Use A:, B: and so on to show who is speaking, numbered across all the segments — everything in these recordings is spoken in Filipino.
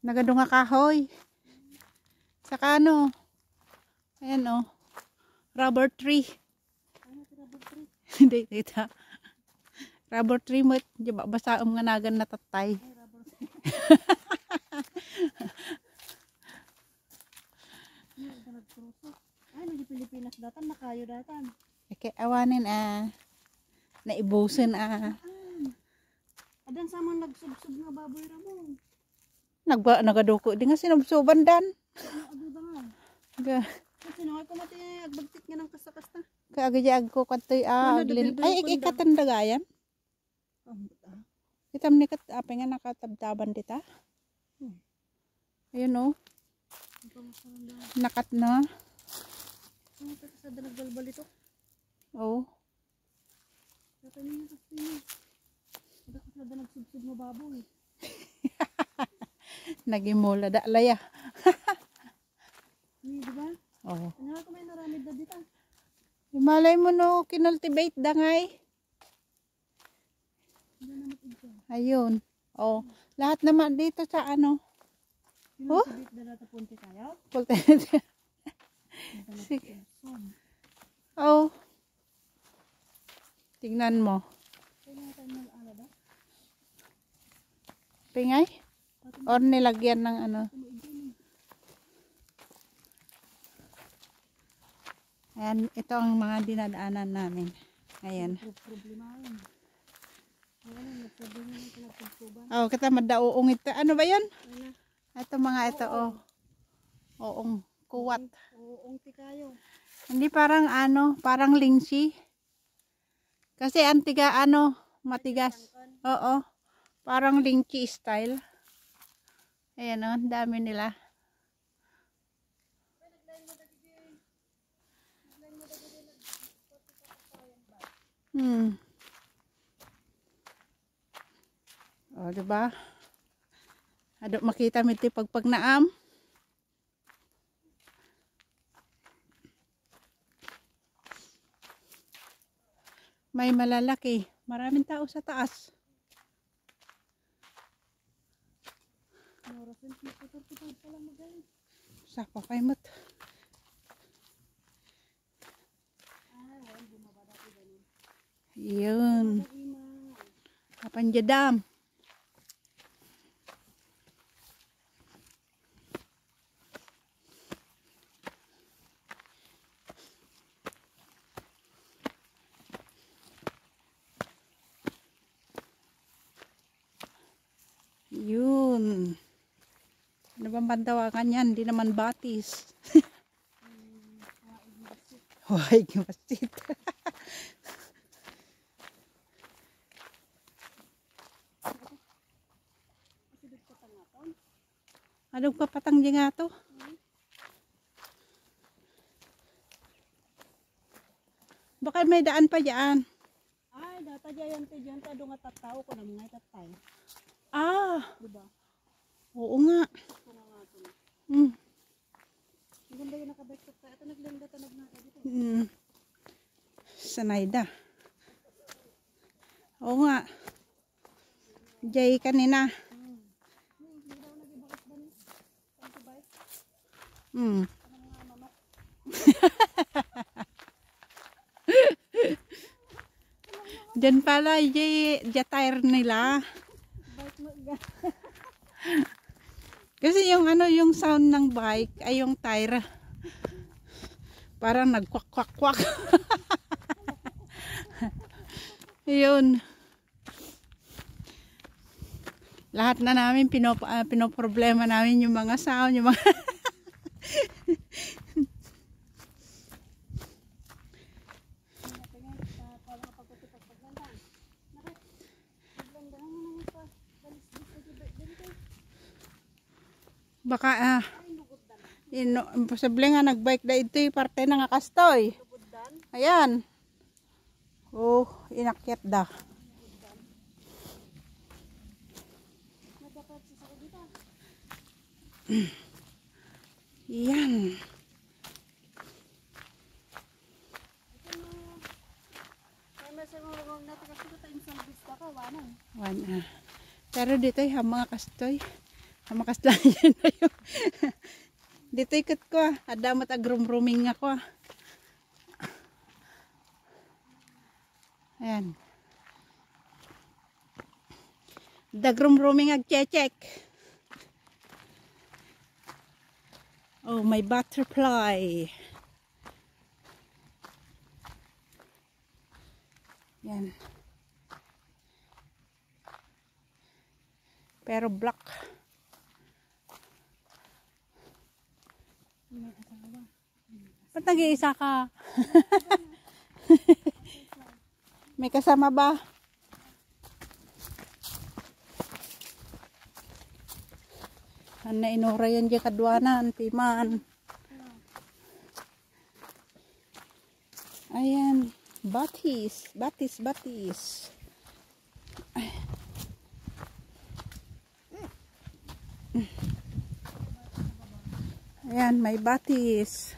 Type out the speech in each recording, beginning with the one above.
A: Nagadunga kahoy. Saka ano, ayan o, rubber tree.
B: Ano si rubber tree?
A: Hindi, tita. Rubber tree mo, di ba basta nga nagan natatay.
B: Ay, rubber tree. Ano ito nagkruso? Ay, nagi Pilipinas datan, nakayo datan.
A: Okay, awanin naibusin
B: Adan sama nagsubsub nga baboy ramon.
A: Nagaduko, di nga sinubsuban dan.
B: Ano ba nga?
A: Ga,
B: Kasi nangay ko mati agbagtit nga ng kasta-kasta.
A: kaagayag ko katoy ay ikatandagayan. Kitam ni kat apa nga nakatabtaban dita. Ayun o. Nakat na.
B: Ano ito sa dalagbalbal ito?
A: Oh.
B: Kata niya kasi niya. Ada ko sa nagsubsub nga baboy.
A: Nagimula da laya.
B: Di ba?
A: Oh.
B: Ano ko may naramid na dito?
A: Malay mo no, kinultivate dangay. Ayun. Oh, lahat naman dito sa ano.
B: Oh? Na nata punti tayo?
A: Sige. Oh. Tingnan mo. Pingay? Or nilagyan ng ano. Ayan, ito ang mga dinadaanan namin. Ayan. Oh, kita madauong ito. Ano ba 'yan? Ito mga ito oh. Oong kuwat.
B: Oong tikayo.
A: Hindi parang ano, parang lingsi. Kasi antiga ano, matigas. Oo. Parang lingsi style. Ayan oh, dami nila. Oh, diba? Ado makita mo ito pagnaam. May malalaki. Maraming tao sa taas. Sapa kay mat. Yun. Kapan jadam. Yun. Ano bang pantawakan yan? Hindi naman batis. Huwag masit. Anong papatang di nga to? Baka may daan pa dyan.
B: Ay, data dyan tado nga tattao ko na mga tatay.
A: Ah,
B: diba?
A: Oo nga.
B: Ganda yung nakabike sa tayo. Ito naglanda tanag na dito.
A: Sanayda. Oo nga. Jay kanina. Diyan pala Jay tire nila. Kasi yung ano, yung sound ng bike ay yung tire. Parang nagkwak-kwak-kwak. Yun. Lahat na namin pinoproblema namin yung mga sound, yung mga baka imposible nga nagbike na ito parte na nga kastoy. Ayan. Oh, inakyat da. Yan. Pero dito ay mga kastoy. Makas lang yan na yung dito ikot ko ah. Adamat agrum-ruming ako ah. Ayan. Dagrum-ruming ag-check. Oh, my butterfly. Yan. Pero black. Ba't nag-iisa ka? May kasama ba? Ana inura yan dyan kadwanan, timan. Ayan. Batis. Ay. Ayan, may batis.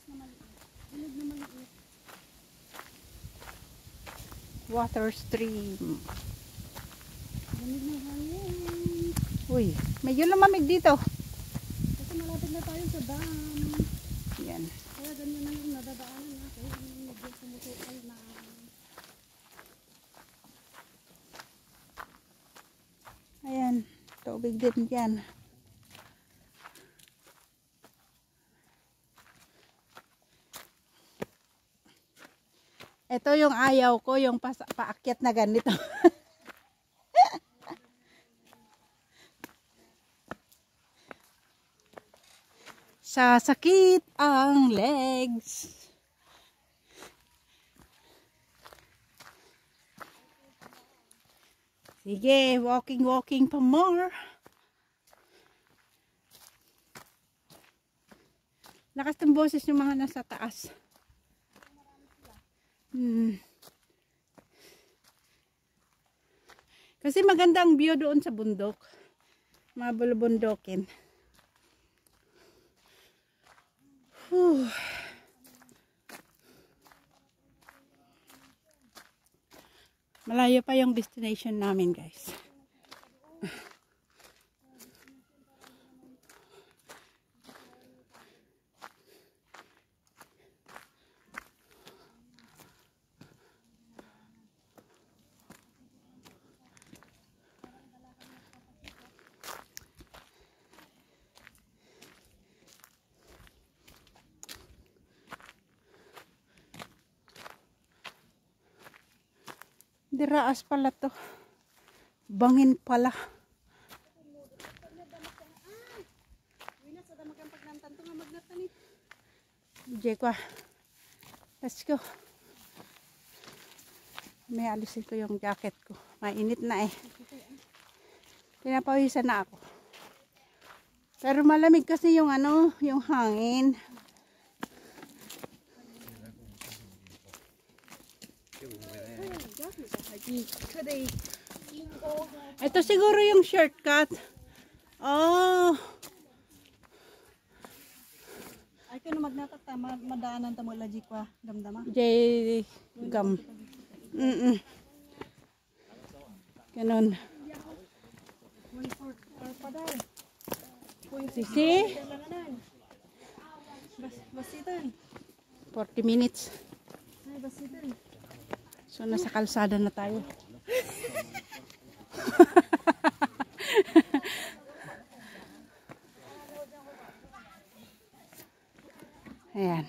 A: Water stream. Uy, medyo lamamig dito.
B: Kasi malapit na tayo sa dam.
A: Yan.
B: Kaya ganyan na yung nadadaanan natin. Medyo sumutukal na.
A: Ayan, tubig din dyan. Ito yung ayaw ko, yung paakyat na ganito. Sasakit ang legs. Sige, walking pa more. Lakas ng boses ng mga nasa taas. Kasi maganda ang view doon sa bundok. Mga bulubundokin. Malayo pa yung destination namin, guys. Diraas pala to. Bangin pala. Jekwa. Let's go. May alisin ko yung jacket ko. Mainit na eh. Pinapawisan na ako. Pero malamig kasi yung ano, yung hangin. Ito siguro yung shortcut. Oh.
B: Ay ko na magnatata, madaanan ta mo lagi kwa damdama.
A: Jay gam. Ganun. Sisi.
B: Basitan.
A: 40 minutes.
B: Ay basitan.
A: So nasa kalsada na tayo. Ayan.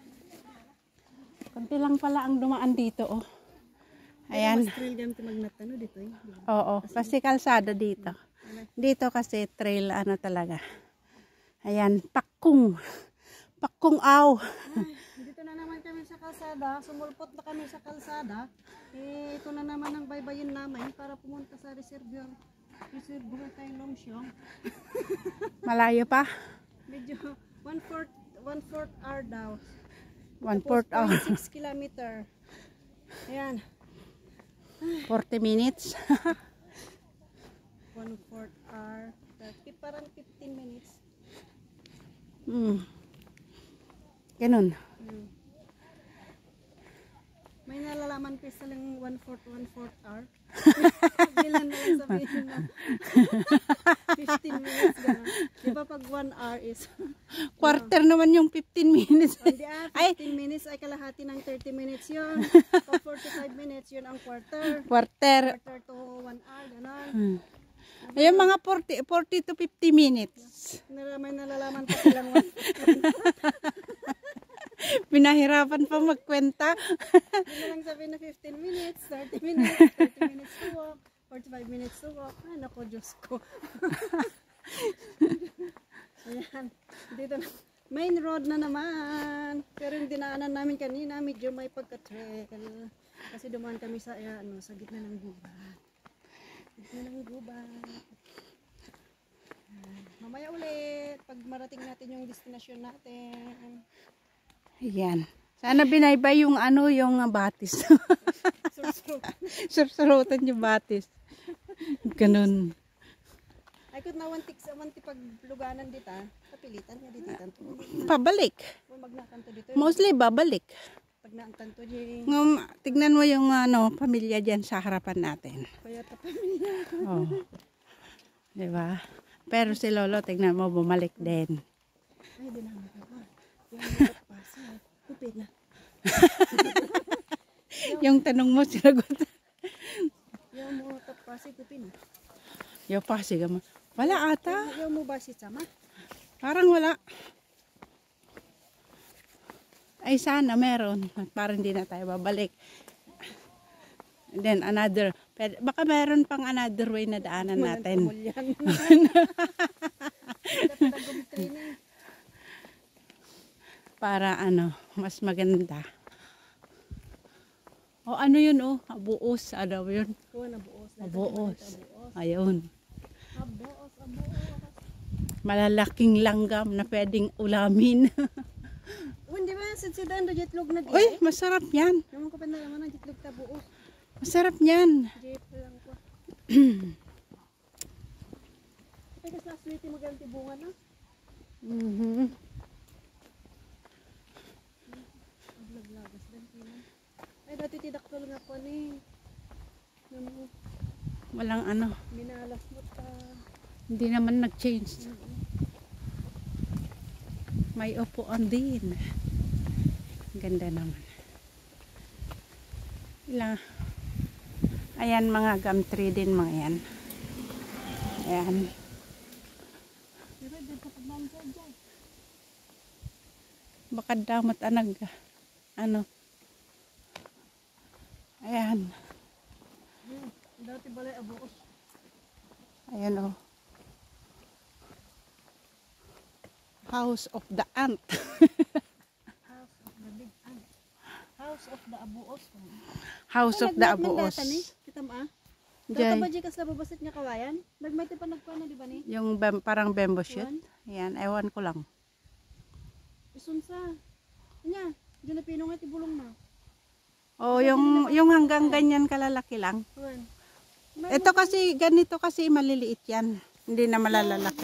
A: Konti lang pala ang dumaan dito, oh. Ayan.
B: Trail jam ti magnatano dito eh.
A: Oo, kasi kalsada dito. Dito kasi trail ano talaga. Ayan, pakung. Pakung aw.
B: Dito na naman kami sa kalsada. Sumulpot na kami sa kalsada. Eh, ito na naman ang baybayin namin para pumunta sa reservoir. Reservoir tayong Longsyong.
A: Malayo pa?
B: Medyo 1/4 hour daw.
A: 1/4 hour.
B: 6 kilometer. Ayan.
A: 40 minutes.
B: 1/4 hour. Parang 15 minutes.
A: Ganun.
B: May nalalaman pa lang 1/4 hour. Bilan na lang sabihin na 15 minutes gano'n. 1 hour is...
A: Quarter naman yung 15 minutes.
B: Hindi 15 minutes ay kalahati ng 30 minutes yun. Pag 45 minutes, yun ang quarter.
A: Quarter.
B: Quarter to 1 hour, gano'n.
A: Ayun, mga 40 to 50 minutes.
B: May nalalaman pa silang 1.
A: Pinahirapan pa magkwenta.
B: Hindi lang sabihin na 15 minutes, 30 minutes, 30 minutes to walk, 45 minutes to walk. Ay, naku, Diyos ko. Ayan, dito na. Main road na naman. Pero yung dinaanan namin kanina, medyo may pagka-trail. Kasi dumaan kami sa, sa gitna ng gubat. Gitna ng gubat. Mamaya ulit, pag marating natin yung destination natin.
A: Ayan. Sana binaybay yung yung batis. Sursurutan yung batis. Ganun.
B: Ay, kung nawantik sa pagluganan dito, kapilitan niya dito.
A: Pabalik.
B: Kung magnakanto dito.
A: Mostly babalik.
B: Pag nakanto dito.
A: Tignan mo yung pamilya dyan sa harapan natin.
B: Kaya pamilya.
A: Oh. Diba? Pero si Lolo, tignan mo, bumalik din.
B: Ay, di naman ako. Yung pasa. Kupit na.
A: Yung tanong mo, sinagot.
B: Yung mo tapasi, kupit na.
A: Yung pasi ka mo. Wala ata.
B: Yung mo basit sama?
A: Parang wala. Ay sana meron. Parang hindi na tayo babalik. And then another. Baka meron pang another way na daanan natin. Para mas maganda. O ano yun buos. Ano yun? Buos. Ayun. Malalaking langgam na pwedeng ulamin.
B: Hindi ba sidsidan do jitlog na di?
A: Uy, masarap yan.
B: Naman ko pa na naman ang jitlog ta buos.
A: Masarap yan.
B: Jit lang ko. Kasi sa sweetie mo ganti bunga na. Aglag-lagas dan kina. Ay dati tidakol nga ko ni.
A: Walang
B: Minalas mo ta.
A: Hindi naman nag-change. May upuan din. Ganda naman. Ayan mga gum tree din mga yan. Ayan. Baka damat Ayan.
B: Dati balay abuos.
A: Ayan House of the Ant.
B: House of the big ant. House of the abuos.
A: House of the Abuos.
B: Kita mo Data ba di sa babasit niya kawayan? Nagmati pa nagkuana di ba ni?
A: Yung parang bamboo shoot. Ayan, ewan ko lang.
B: Isunsa. Nya, di na pinong at ibulong na.
A: Oh, yung hanggang ganyan kalalaki lang. Ito kasi ganito kasi maliliit yan. Hindi na malalalaki.